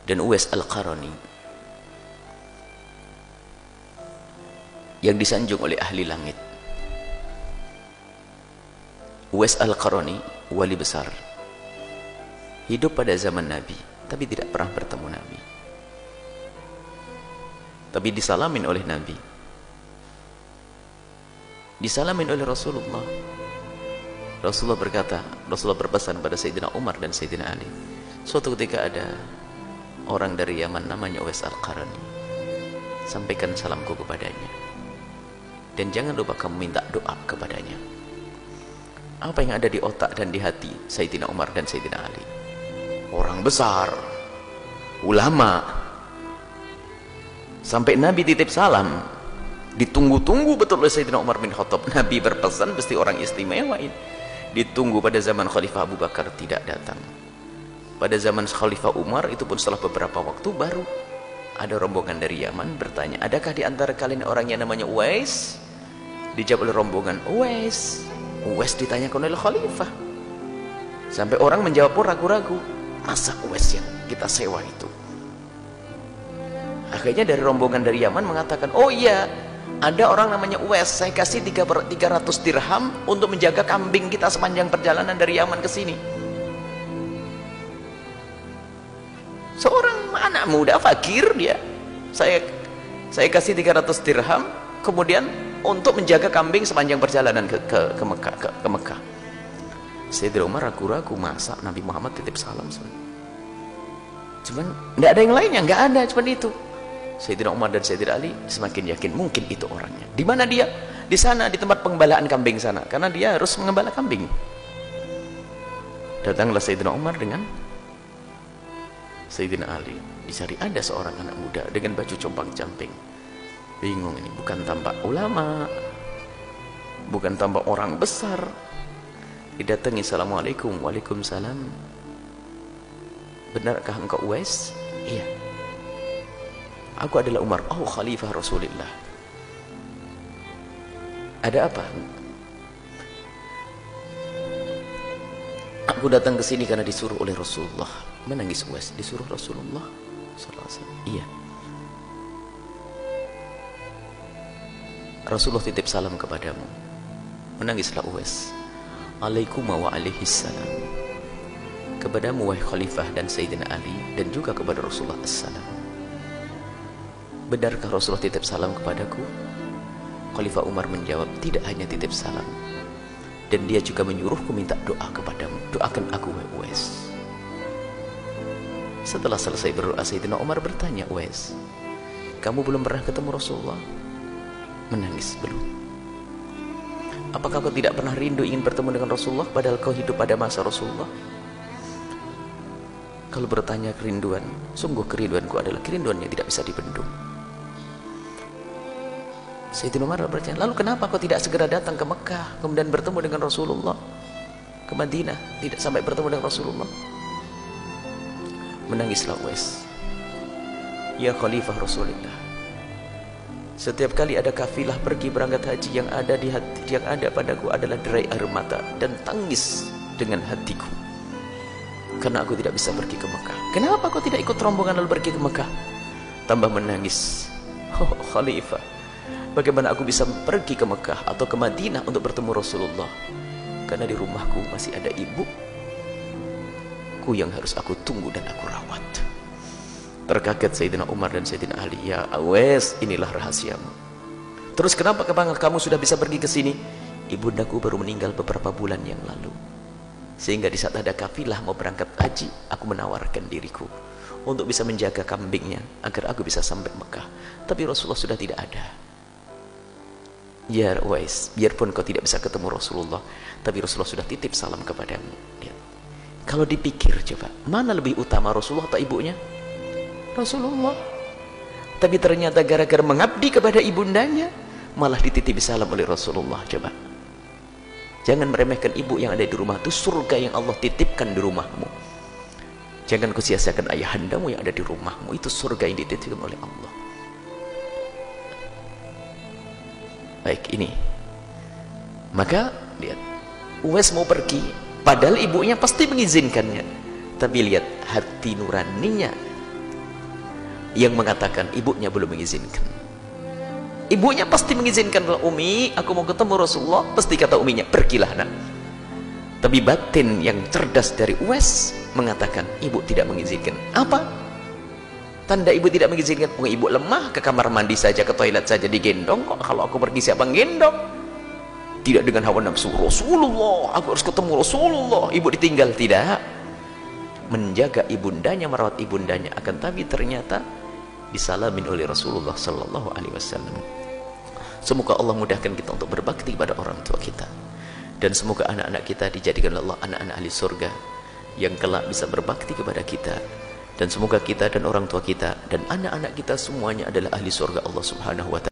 dan Uwais Al-Qarani yang disanjung oleh ahli langit. Uwais Al-Qarani wali besar, hidup pada zaman Nabi tapi tidak pernah bertemu Nabi, tapi disalamin oleh Nabi, disalamin oleh Rasulullah. Rasulullah berkata, Rasulullah berpesan pada Sayyidina Umar dan Sayyidina Ali, suatu ketika ada orang dari Yaman namanya Uwais Al-Qarani, sampaikan salamku kepadanya dan jangan lupa kamu minta doa kepadanya. Apa yang ada di otak dan di hati Sayyidina Umar dan Sayyidina Ali? Orang besar, ulama, sampai Nabi titip salam, ditunggu-tunggu betul oleh Sayyidina Umar bin Khattab. Nabi berpesan pasti orang istimewa ini. Ditunggu pada zaman Khalifah Abu Bakar tidak datang. Pada zaman Khalifah Umar itu pun setelah beberapa waktu baru ada rombongan dari Yaman bertanya, adakah di antara kalian orang yang namanya Uwais? Dijawab oleh rombongan, Uwais. Uwais ditanyakan oleh Khalifah. Sampai orang menjawab pun ragu-ragu, masa Uwais yang kita sewa itu? Akhirnya dari rombongan dari Yaman mengatakan, oh iya, ada orang namanya Uwais, saya kasih 300 dirham untuk menjaga kambing kita sepanjang perjalanan dari Yaman ke sini. Seorang anak muda fakir dia, saya kasih 300 dirham kemudian untuk menjaga kambing sepanjang perjalanan ke Mekah. Sayyidina Umar ragu-ragu, masa Nabi Muhammad titip salam? Cuman tidak ada yang lainnya, nggak ada, cuman itu. Sayyidina Umar dan Sayyidina Ali semakin yakin mungkin itu orangnya. Di mana dia? Di sana, di tempat penggembalaan kambing sana, karena dia harus mengembala kambing. Datanglah Sayyidina Umar dengan Sayyidina Ali, dicari ada seorang anak muda dengan baju compang-camping. Bingung ini, bukan tampak ulama, bukan tampak orang besar. Didatangi, assalamualaikum. Waalaikumsalam. Benarkah engkau Uwais? Iya. Aku adalah Umar. Oh, Khalifah Rasulullah. Ada apa? Aku datang ke sini karena disuruh oleh Rasulullah. Menangis Uwais, disuruh Rasulullah sallallahu alaihi wasallam. Iya. Rasulullah titip salam kepadamu. Menangislah Uwais. Alaikum wa alaihissalam. Kepadamu wahai Khalifah dan Sayyidina Ali, dan juga kepada Rasulullah assalam. Benarkah Rasulullah titip salam kepadaku? Khalifah Umar menjawab, tidak hanya titip salam, dan dia juga menyuruhku minta doa kepadamu. Doakan aku wahai Uwais. Setelah selesai berdoa, Sayyidina Umar bertanya, Uwais, kamu belum pernah ketemu Rasulullah? Menangis, belum. Apakah kau tidak pernah rindu ingin bertemu dengan Rasulullah padahal kau hidup pada masa Rasulullah? Kalau bertanya kerinduan, sungguh kerinduanku adalah kerinduan yang tidak bisa dibendung. Sayyidina Umar bertanya, lalu kenapa kau tidak segera datang ke Mekah kemudian bertemu dengan Rasulullah, ke Madinah, tidak sampai bertemu dengan Rasulullah? Menangislah Uwais. Ya Khalifah Rasulullah, setiap kali ada kafilah pergi berangkat haji, yang ada di hati, yang ada padaku adalah derai air mata dan tangis dengan hatiku karena aku tidak bisa pergi ke Mekah. Kenapa kau tidak ikut rombongan lalu pergi ke Mekah? Tambah menangis. Oh Khalifah, bagaimana aku bisa pergi ke Mekah atau ke Madinah untuk bertemu Rasulullah? Karena di rumahku masih ada ibuku yang harus aku tunggu dan aku rawat. Terkaget Sayyidina Umar dan Sayyidina Ali. Ya Uwais, inilah rahasiamu. Terus kenapa kamu sudah bisa pergi ke sini? Ibundaku baru meninggal beberapa bulan yang lalu, sehingga di saat ada kafilah mau berangkat haji, aku menawarkan diriku untuk bisa menjaga kambingnya agar aku bisa sampai Mekah. Tapi Rasulullah sudah tidak ada. Ya Uwais, biarpun kau tidak bisa ketemu Rasulullah, tapi Rasulullah sudah titip salam kepadamu. Lihat. Kalau dipikir coba, mana lebih utama, Rasulullah atau ibunya? Rasulullah. Tapi ternyata gara-gara mengabdi kepada ibundanya malah dititipi salam oleh Rasulullah. Coba, jangan meremehkan ibu yang ada di rumah. Itu surga yang Allah titipkan di rumahmu. Jangan kau sia-siakan ayahandamu yang ada di rumahmu. Itu surga yang dititipkan oleh Allah. Baik, ini maka lihat, Uwais mau pergi padahal ibunya pasti mengizinkannya, tapi lihat hati nuraninya yang mengatakan ibunya belum mengizinkan. Ibunya pasti mengizinkan. Umi, aku mau ketemu Rasulullah. Pasti kata uminya, pergilah nak. Tapi batin yang cerdas dari Uwais mengatakan ibu tidak mengizinkan. Apa tanda ibu tidak mengizinkan? Ibu lemah, ke kamar mandi saja, ke toilet saja digendong kok. Kalau aku pergi siapa gendong? Tidak dengan hawa nafsu. Rasulullah, aku harus ketemu Rasulullah. Ibu ditinggal, tidak. Menjaga ibundanya, merawat ibundanya. Akan tapi ternyata disalamin oleh Rasulullah sallallahu alaihi wasallam. Semoga Allah mudahkan kita untuk berbakti pada orang tua kita, dan semoga anak-anak kita dijadikan Allah anak-anak ahli surga yang kelak bisa berbakti kepada kita, dan semoga kita dan orang tua kita dan anak-anak kita semuanya adalah ahli surga Allah subhanahu wa ta'ala.